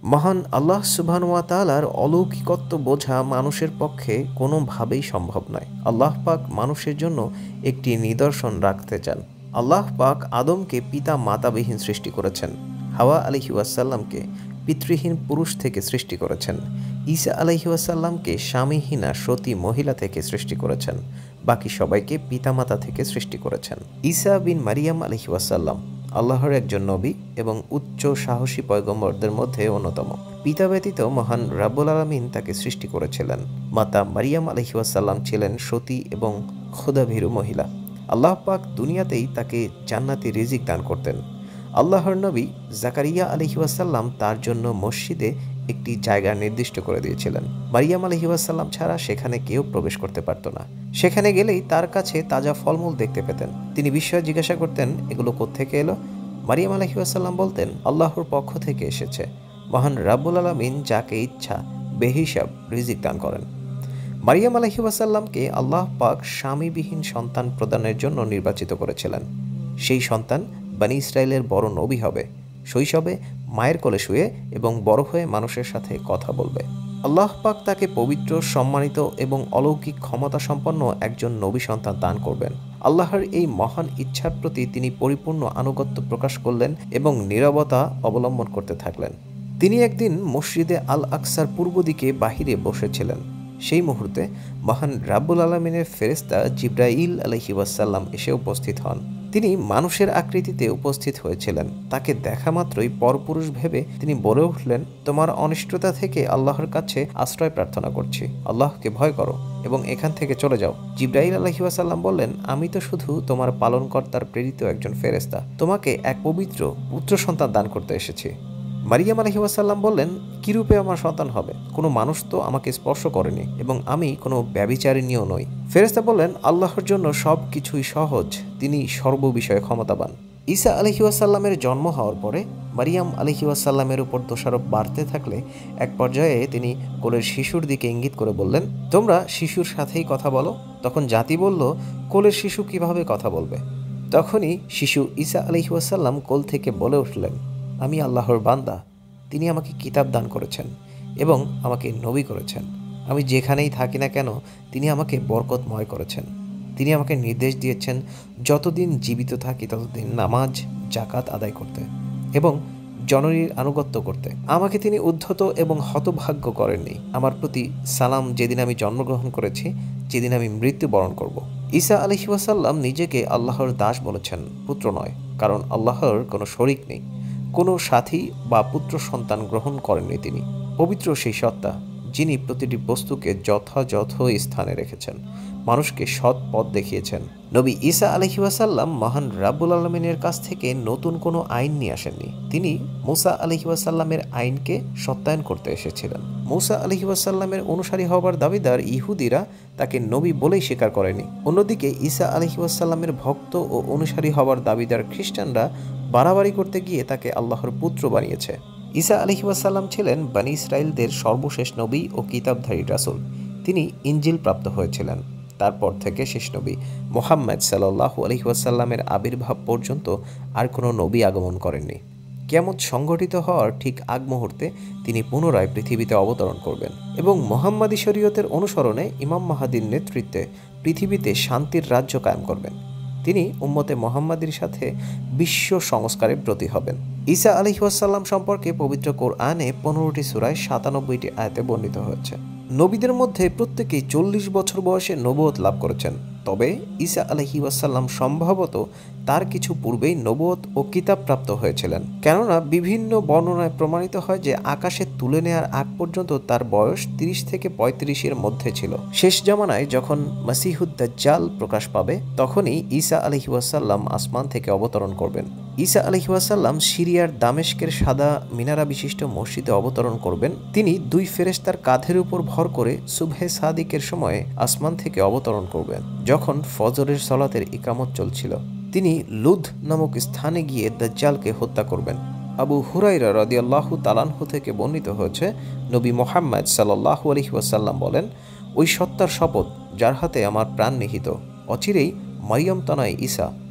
মহান আল্লাহ সুবহানাহু ওয়া তাআলার অলৌকিকত্ব বোঝা মানুষের পক্ষে কোনোভাবেই সম্ভব নয়। আল্লাহ পাক মানুষের জন্য একটি নিদর্শন রাখতে চান। আল্লাহ পাক আদমকে পিতা মাতাবিহীন সৃষ্টি করেছেন, হাওয়া আলাইহিস সালামকে পিতৃহীন পুরুষ থেকে সৃষ্টি করেছেন, ঈসা আলাইহিস সালামকে স্বামীহীনা সতী মহিলা থেকে সৃষ্টি করেছেন, বাকি সবাইকে পিতামাতা থেকে সৃষ্টি করেছেন। ঈসা বিন মারিয়াম আলাইহিস সালাম আল্লাহর একজন নবী এবং উচ্চ সাহসী পয়গম্বরদের মধ্যে অন্যতম। পিতা ব্যতীত মহান রাব্বুল আলামিন তাকে সৃষ্টি করেছিলেন। মাতা মারিয়াম আলাইহিস সালাম ছিলেন সতী এবং খোদাভীরু মহিলা। আল্লাহ পাক দুনিয়াতেই তাকে জান্নাতি রিজিক দান করতেন। আল্লাহর নবী জাকারিয়া আলাইহিস সালাম তার জন্য মসজিদে একটি জায়গা নির্দিষ্ট করে দিয়েছিলেন। মারিয়াম আলাইহিস সালাম ছাড়া সেখানে কেউ প্রবেশ করতে পারত না। সেখানে গেলেই তার কাছে তাজা ফলমূল দেখতে পেতেন। তিনি বিস্ময়ে জিজ্ঞাসা করতেন, এগুলো কোত্থেকে এলো? মারিয়াম আলাইহিস সালাম বলতেন, আল্লাহর পক্ষ থেকে এসেছে। মহান রাব্বুল আলামিন যাকে ইচ্ছা বেহিসাব রিজিক দান করেন। মারিয়াম আলাইহিস সালামকে আল্লাহ পাক স্বামীবিহীন সন্তান প্রদানের জন্য নির্বাচিত করেছিলেন। সেই সন্তান বনী ইসরাইলের বড় নবী হবে। শৈশবে মায়ের কোলে শুয়ে এবং বড় হয়ে মানুষের সাথে কথা বলবে। আল্লাহ পাক তাকে পবিত্র, সম্মানিত এবং অলৌকিক ক্ষমতা সম্পন্ন একজন নবী সন্তান দান করবেন। আল্লাহর এই মহান ইচ্ছার প্রতি তিনি পরিপূর্ণ আনুগত্য প্রকাশ করলেন এবং নীরবতা অবলম্বন করতে থাকলেন। তিনি একদিন মসজিদে আল আকসার পূর্ব দিকে বাহিরে বসেছিলেন। সেই মুহূর্তে মহান রাব্বুল আলামিনের ফেরেশতা জিবরাইল আলাইহিস সালাম এসে উপস্থিত হন। তিনি মানুষের আকৃতিতে উপস্থিত হয়েছিলেন। তাকে দেখা মাত্রই পরপুরুষ ভেবে তিনি বলে উঠলেন, তোমার অনিষ্টতা থেকে আল্লাহর কাছে আশ্রয় প্রার্থনা করছি। আল্লাহকে ভয় করো এবং এখান থেকে চলে যাও। জিবরাইল আলাইহিস সালাম বললেন, আমি তো শুধু তোমার পালনকর্তার প্রেরিত একজন ফেরেশতা, তোমাকে এক পবিত্র পুত্র সন্তান দান করতে এসেছি। মারিয়াম আলাইহিস সালাম বললেন, কিরূপে আমার সন্তান হবে? কোনো মানুষ তো আমাকে স্পর্শ করেনি এবং আমি কোনো ব্যভিচারিণীও নই। ফেরেশতা বললেন, আল্লাহর জন্য সব কিছুই সহজ, তিনি সর্ববিষয়ে ক্ষমতাবান। ঈসা আলাইহিস সালামের জন্ম হওয়ার পরে মারিয়াম আলাইহিস সালামের উপর দোষারোপ বাড়তে থাকলে এক পর্যায়ে তিনি কোলের শিশুর দিকে ইঙ্গিত করে বললেন, তোমরা শিশুর সাথেই কথা বলো। তখন জাতি বলল, কোলের শিশু কিভাবে কথা বলবে? তখনই শিশু ঈসা আলাইহিস সালাম কোল থেকে বলে উঠলেন, আমি আল্লাহর বান্দা, তিনি আমাকে কিতাব দান করেছেন এবং আমাকে নবী করেছেন। আমি যেখানেই থাকি না কেন তিনি আমাকে বরকতময় করেছেন। তিনি আমাকে নির্দেশ দিয়েছেন যতদিন জীবিত থাকি ততদিন নামাজ, জাকাত আদায় করতে এবং জননীর আনুগত্য করতে। আমাকে তিনি উদ্ধত এবং হতভাগ্য করেননি। আমার প্রতি সালাম যেদিন আমি জন্মগ্রহণ করেছি, যেদিন আমি মৃত্যুবরণ করব। ঈসা আলাইহিস সালাম নিজেকে আল্লাহর দাস বলেছেন, পুত্র নয়, কারণ আল্লাহর কোনো শরিক নেই। কোনো সাথী বা পুত্র সন্তান গ্রহণ করেননি তিনি। পবিত্র সেই সত্তা যিনি প্রতিটি বস্তুকে যথাযথ স্থানে রেখেছেন, মানুষকে সৎ পথ দেখিয়েছেন। নবী ঈসা আলাইহিস সালাম মহান রাব্বুল আলামিনের কাছ থেকে নতুন কোনো আইন নিয়ে আসেননি। তিনি মূসা আলাইহিস সালামের আইনকে সত্যায়ন করতে এসেছিলেন। মূসা আলাইহিস সালামের অনুসারী হবার দাবিদার ইহুদিরা তাকে নবী বলেই স্বীকার করেনি। অন্যদিকে ঈসা আলাইহিস সালামের ভক্ত ও অনুসারী হবার দাবিদার খ্রিস্টানরা বাড়াবাড়ি করতে গিয়ে তাকে আল্লাহর পুত্র বানিয়েছে। ঈসা আলাইহিস সালাম ছিলেন বনী ইসরাইলদের সর্বশেষ নবী ও কিতাবধারী রাসূল। তিনি ইনজিল প্রাপ্ত হয়েছিলেন। তারপর থেকে শেষ নবী মুহাম্মদ সাল্লাল্লাহু আলাইহি ওয়াসাল্লামের আবির্ভাব পর্যন্ত আর কোনো নবী আগমন করেননি। কিয়ামত সংঘটিত হওয়ার ঠিক আগ মুহূর্তে তিনি পুনরায় পৃথিবীতে অবতরণ করবেন এবং মুহাম্মাদি শরীয়তের অনুসরণে ইমাম মাহদীর নেতৃত্বে পৃথিবীতে শান্তির রাজ্য কায়েম করবেন। তিনি উম্মতে মুহাম্মাদির সাথে বিশ্ব সংস্কারে ব্রতী হবেন। ঈসা আলাইহিস সালাম সম্পর্কে পবিত্র কোরআনে 15টি সূরায় 97টি আয়াতে বর্ণিত হয়েছে। নবীদের মধ্যে প্রত্যেকেই 40 বছর বয়সে নবুয়ত লাভ করেছেন। তবে ঈসা আলাইহিস সালাম সম্ভবত তার কিছু পূর্বেই নবুয়ত ও কিতাব প্রাপ্ত হয়েছিলেন, কেননা বিভিন্ন বর্ণনায় প্রমাণিত হয় যে আকাশে তুলে নেওয়ার আগ পর্যন্ত তার বয়স 30 থেকে 35-এর মধ্যে ছিল। শেষ জামানায় যখন মাসিহুদ দাজ্জাল প্রকাশ পাবে, তখনই ঈসা আলাইহিস সালাম আসমান থেকে অবতরণ করবেন। ঈসা আলাইহিস সালাম সিরিয়ার দামেস্কের সাদা মিনারা বিশিষ্ট মসজিদে অবতরণ করবেন। তিনি 2 ফেরেশতার কাঁধের উপর ভর করে সুবহে সাদিকের সময়ে আসমান থেকে অবতরণ করবেন, যখন ফজরের সালাতের ইকামত চলছিল। তিনি লুদ নামক স্থানে গিয়ে দাজ্জালকে হত্যা করবেন। আবু হুরায়রা রাদিয়াল্লাহু তাআলা আনহু থেকে বর্ণিত হয়েছে, নবী মুহাম্মদ সাল্লাল্লাহু আলাইহি ওয়াসাল্লাম বলেন, ওই সত্তার শপথ যার হাতে আমার প্রাণ নিহিত, অচিরেই মারিয়াম তনয় ঈসা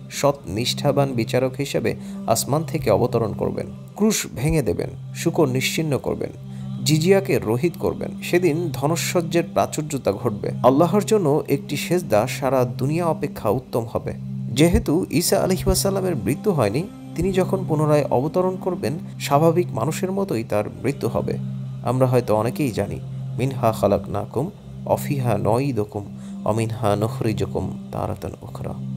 সৎ নিষ্ঠাবান বিচারক হিসেবে আসমান থেকে অবতরণ করবেন, ক্রুশ ভেঙে দেবেন, শূকর নিশ্চিহ্ন করবেন, জিজিয়াকে রহিত করবেন। সেদিন ধনশ্বজ্যের প্রাচুর্যতা ঘটবে। আল্লাহর জন্য একটি সেজদা সারা দুনিয়া অপেক্ষা উত্তম হবে। যেহেতু ঈসা আলাইহিস সালামের মৃত্যু হয়নি, তিনি যখন পুনরায় অবতরণ করবেন স্বাভাবিক মানুষের মতোই তার মৃত্যু হবে। আমরা হয়তো অনেকেই জানি, মিনহা খালাকনাকুম অফিহা নঈদুকুম অমিনহা নুখরিজুকুম তারাতান উখরা।